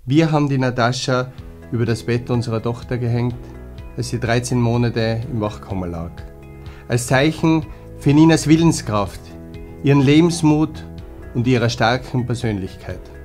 Wir haben die Natascha über das Bett unserer Tochter gehängt, als sie 13 Monate im Wachkoma lag. Als Zeichen für Ninas Willenskraft, ihren Lebensmut und ihrer starken Persönlichkeit.